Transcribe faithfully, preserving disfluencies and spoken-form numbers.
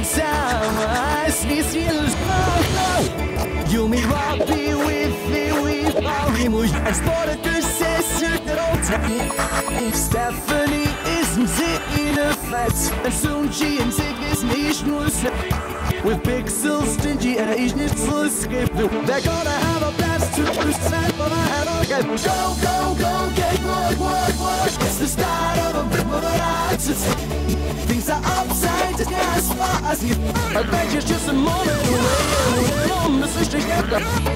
time I see you. You may rock me with me, with my emotion. And sport que c'est sûr que l'on Stephanie isn't in a fight. And soon she and sick is nicht nur with pixels stingy and ich nicht so skip. They're gonna have a blast to decide, but I have a get. Go, go, go, get work, work, work. It's the start of a bit of a ride. Things are upside down as far as you. I bet you're just a moment away. On the switch together.